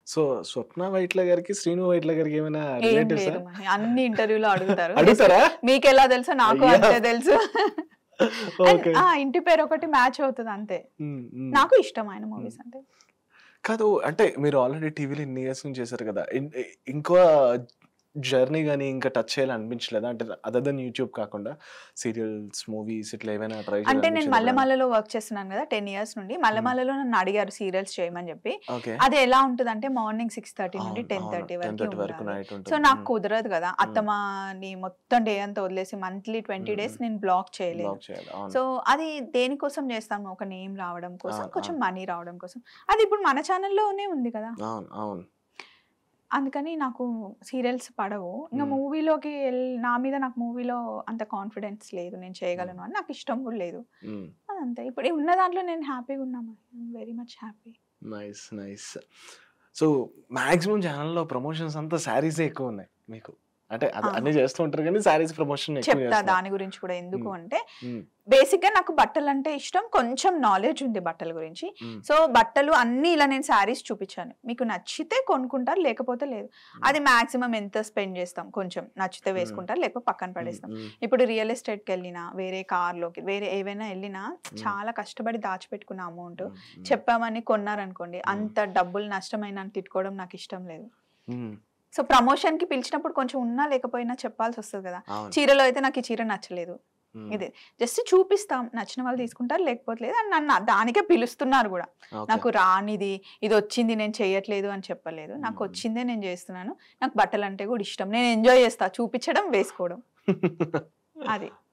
So స్వప్న వైట్ల గారికి శ్రీను వైట్ల గారికి ఏమైనా ఏం రిలేటివ్సా? లేదు మరి. అన్ని ఇంటర్వ్యూలో అడుగుతారు. అడుగుతారా? మీకెలా తెలుసో నాకు అయ్యా. అంతే తెలుసు. ఓకే. ఇంటి పేరు ఒకటి మ్యాచ్ అవుతుంది అంతే. నాకు ఇష్టం ఆయన మూవీస్ అంటే. కాదు అంటే మీరు ఆల్రెడీ టీవీలో ఇన్ని ఇయర్స్ నుంచి చేశారు కదా, ఇంకో జర్నీ గానీ ఇంకా టచ్ చేయాలని అనిపించలేదా? అంటే అదర్ దెన్ యూట్యూబ్ కాకుండా సీరియల్స్, మూవీస్ ఇట్లా ఏమైనా ట్రై అంటే నేను చేయాలి? మల్లెమల్లలో వర్క్ చేస్తున్నాను కదా 10 years నుండి. మల్లెమల్లలో నన్ను అడిగారు సీరియల్స్ చేయమని చెప్పి. ఓకే. అది ఎలా ఉంటుందంటే మార్నింగ్ 6:30 నుండి 10:30 వరకు 10:30 వరకు ఉండాలి. నైట్ ఉంటుంది. సో నాకు కుదరదు కదా, అత్తమ్మని మొత్తం డే అంతా వదిలేసి మంత్లీ 20 days నేను బ్లాక్ చేయలేదు. బ్లాక్ చేయాలి. అవును. సో అది దేనికోసం చేస్తాము, ఒక నేమ్ రావడం కోసం, అవును, కొంచెం మనీ రావడం కోసం. అది ఇప్పుడు మన ఛానల్లోనే ఉంది కదా, అవును, అవును. అందుకని నాకు సీరియల్స్ పడవు. ఇంకా మూవీలోకి నా మీద నాకు మూవీలో అంత కాన్ఫిడెన్స్ లేదు, నేను చేయగలను అని, నాకు ఇష్టం కూడా లేదు. అదంతే. ఇప్పుడు ఉన్న దాంట్లో నేను హ్యాపీగా ఉన్నాను, very much happy. Nice, nice. So maximum ఛానల్లో ప్రమోషన్స్ అంతా శారీసే ఎక్కువ ఉన్నాయి మీకు. అంటే అన్ని చేస్తూ ఉంటారు కానీ శారీస్ ప్రమోషన్ చెప్తా దాని గురించి కూడా. ఎందుకు అంటే బేసిక్ గా నాకు బట్టలు అంటే ఇష్టం, కొంచెం నాలెడ్జ్ ఉంది బట్టల గురించి. సో బట్టలు అన్ని ఇలా నేను శారీస్ చూపించాను, మీకు నచ్చితే కొనుక్కుంటారు, లేకపోతే లేదు. అది మాక్సిమం ఎంత స్పెండ్ చేస్తాం, కొంచెం నచ్చితే వేసుకుంటారు, లేకపోతే పక్కన పడేస్తాం. ఇప్పుడు రియల్ ఎస్టేట్కి వెళ్ళినా, వేరే కార్లోకి, వేరే ఏవైనా వెళ్ళినా చాలా కష్టపడి దాచిపెట్టుకున్న అమౌంట్ చెప్పామని కొన్నారనుకోండి, అంత డబ్బులు నష్టమైన తిట్టుకోవడం నాకు ఇష్టం లేదు. సో ప్రమోషన్ కి పిలిచినప్పుడు కొంచెం ఉన్నా లేకపోయినా చెప్పాల్సి వస్తుంది కదా. చీరలో అయితే నాకు ఈ చీర నచ్చలేదు, ఇది జస్ట్ చూపిస్తాం, నచ్చిన వాళ్ళు తీసుకుంటారు, లేకపోతే లేదు. అని నన్ను దానికే పిలుస్తున్నారు కూడా. నాకు రానిది ఇది వచ్చింది నేను చేయట్లేదు అని చెప్పలేదు, నాకు వచ్చిందే నేను చేస్తున్నాను. నాకు బట్టలు అంటే కూడా ఇష్టం, నేను ఎంజాయ్ చేస్తా చూపించడం, వేసుకోవడం. అది